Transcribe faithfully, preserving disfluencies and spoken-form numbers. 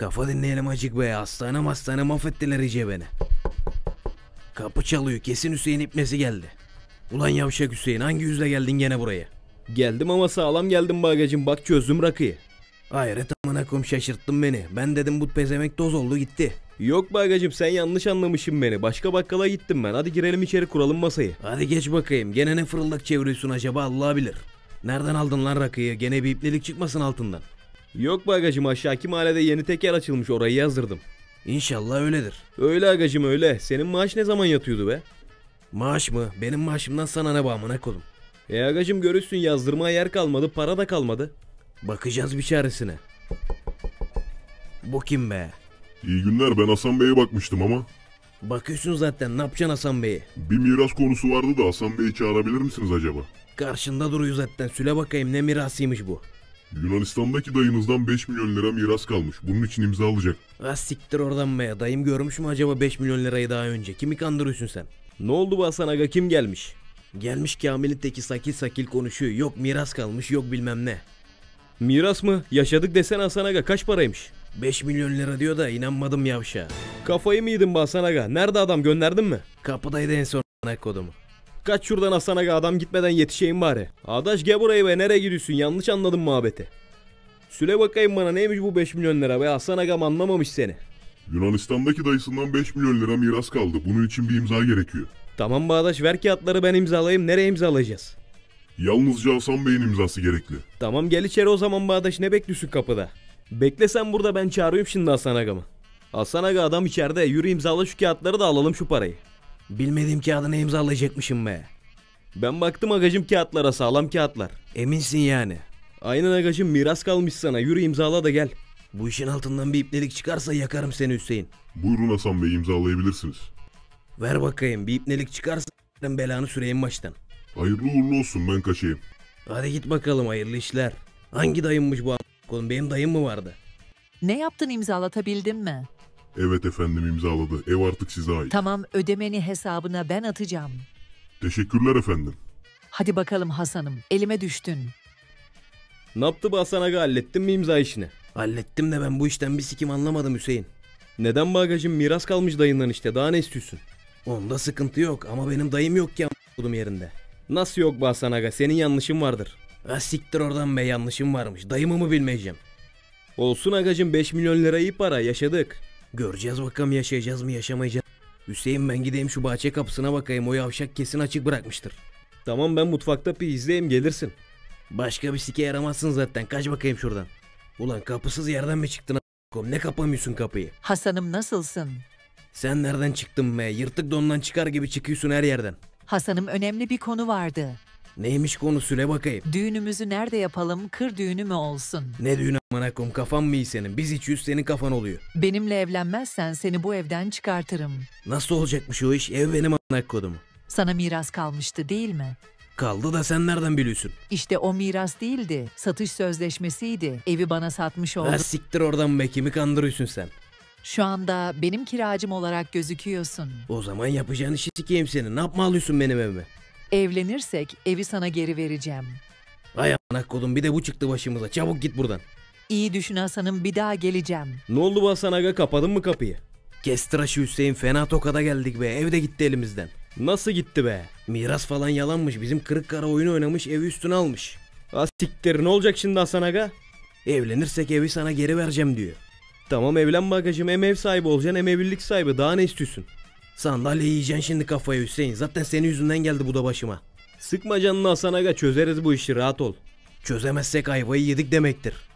Kafa dinleyelim acık be. Hastane hastane mahvettiler iyice beni. Kapı çalıyor. Kesin Hüseyin ipnesi geldi. Ulan yavşak Hüseyin, hangi yüzle geldin gene buraya? Geldim ama sağlam geldim bagacım, bak çözdüm rakıyı. Hayret amına koyayım, şaşırttın beni. Ben dedim bu pezemek toz oldu gitti. Yok bagacım, sen yanlış anlamışsın beni. Başka bakkala gittim ben. Hadi girelim içeri, kuralım masayı. Hadi geç bakayım. Gene ne fırıldak çeviriyorsun acaba, Allah bilir. Nereden aldın lan rakıyı? Gene bir ipnelik çıkmasın altından. Yok bagacım, aşağıki mahallede yeni teker açılmış, orayı yazdırdım. İnşallah öyledir. Öyle agacım öyle. Senin maaş ne zaman yatıyordu be? Maaş mı? Benim maaşımdan sana ne be amına koyayım? E agacım görürsün, yazdırmaya yer kalmadı, para da kalmadı. Bakacağız bir çaresine. Bu kim be? İyi günler, ben Hasan Bey'e bakmıştım ama. Bakıyorsun zaten, ne yapacaksın Hasan Bey'i? Bir miras konusu vardı da Hasan Bey'i çağırabilir misiniz acaba? Karşında duruyor zaten, söyle bakayım ne mirasıymış bu? Yunanistan'daki dayınızdan beş milyon lira miras kalmış. Bunun için imza alacak. Ha siktir oradan be. Dayım görmüş mü acaba beş milyon lirayı daha önce? Kimi kandırıyorsun sen? Ne oldu bu Hasan aga, kim gelmiş? Gelmiş Kamil'in teki sakil sakil konuşuyor. Yok miras kalmış, yok bilmem ne. Miras mı? Yaşadık desene Hasan aga, kaç paraymış? beş milyon lira diyor da inanmadım yavşağa. Kafayı mı yedin be Hasan aga? Nerede adam, gönderdin mi? Kapıdaydı en son a**ına kodumu. Kaç şuradan Hasan aga, adam gitmeden yetişeyim bari. Adaş gel buraya be, nereye gidiyorsun? Yanlış anladım muhabbeti. Süle bakayım bana, neymiş bu beş milyon lira be? Hasan agam anlamamış seni. Yunanistan'daki dayısından beş milyon lira miras kaldı. Bunun için bir imza gerekiyor. Tamam Bağdaş, ver kağıtları ben imzalayayım. Nereye imzalayacağız? Yalnızca Hasan Bey'in imzası gerekli. Tamam gel içeri o zaman Bağdaş, ne bekliyorsun kapıda? Bekle sen burada, ben çağırıyorum şimdi Hasan agamı. Hasan aga adam içeride, yürü imzala şu kağıtları da alalım şu parayı. Bilmediğim kağıdını imzalayacakmışım be. Ben baktım agacım kağıtlara, sağlam kağıtlar. Eminsin yani? Aynen agacım, miras kalmış sana, yürü imzala da gel. Bu işin altından bir ipnelik çıkarsa yakarım seni Hüseyin. Buyurun Hasan Bey, imzalayabilirsiniz. Ver bakayım, bir ipnelik çıkarsa ben belanı süreyim baştan. Hayırlı uğurlu olsun, ben kaçayım. Hadi git bakalım, hayırlı işler. Hangi dayımmış bu a**? Benim dayım mı vardı? Ne yaptın, imzalatabildin mi? Evet efendim, imzaladı. Ev artık size ait. Tamam, ödemeni hesabına ben atacağım. Teşekkürler efendim. Hadi bakalım Hasan'ım, elime düştün. Ne yaptı bu Hasan aga, hallettin mi imza işini? Hallettim de ben bu işten bir sikim anlamadım Hüseyin. Neden bagacım, miras kalmış dayından işte, daha ne istiyorsun? Onda sıkıntı yok ama benim dayım yok ki a**kodum yerinde. Nasıl yok bu Hasan aga, senin yanlışın vardır. Ha siktir oradan be, yanlışım varmış, dayımı mı bilmeyeceğim. Olsun agacım, beş milyon lira iyi para, yaşadık. Göreceğiz bakalım, yaşayacağız mı yaşamayacağız. Hüseyin ben gideyim şu bahçe kapısına bakayım, o yavşak kesin açık bırakmıştır. Tamam ben mutfakta bir izleyeyim, gelirsin. Başka bir sike yaramazsın zaten, kaç bakayım şuradan. Ulan kapısız yerden mi çıktın a**kom, ne kapamıyorsun kapıyı? Hasan'ım nasılsın? Sen nereden çıktın be, yırtık dondan çıkar gibi çıkıyorsun her yerden. Hasan'ım, önemli bir konu vardı. Neymiş konu, söyle bakayım. Düğünümüzü nerede yapalım, kır düğünü mü olsun? Ne düğünü amına koyayım, kafan mı iyi senin? Biz içiyoruz, senin kafan oluyor. Benimle evlenmezsen seni bu evden çıkartırım. Nasıl olacakmış o iş, ev benim amına koydum. Sana miras kalmıştı değil mi? Kaldı da sen nereden biliyorsun? İşte o miras değildi, satış sözleşmesiydi. Evi bana satmış oldun. Ha siktir oradan be, kimi kandırıyorsun sen? Şu anda benim kiracım olarak gözüküyorsun. O zaman yapacağın işi sikeyim seni, ne yapma alıyorsun benim evime? Evlenirsek evi sana geri vereceğim. Ay amına koydum, bir de bu çıktı başımıza, çabuk git buradan. İyi düşün Hasan'ım, bir daha geleceğim. Ne oldu bu Hasan aga, kapadın mı kapıyı? Kes tıraşı Hüseyin, fena tokada geldik be, ev de gitti elimizden. Nasıl gitti be? Miras falan yalanmış, bizim kırık kara oyunu oynamış, evi üstüne almış. Ha siktir, ne olacak şimdi Hasan aga? Evlenirsek evi sana geri vereceğim diyor. Tamam evlen bagacım, hem ev sahibi olacaksın hem evlilik sahibi, daha ne istiyorsun? Sandalye yiyeceksin şimdi kafaya Hüseyin, zaten senin yüzünden geldi bu da başıma. Sıkma canını Hasan aga, çözeriz bu işi, rahat ol. Çözemezsek ayvayı yedik demektir.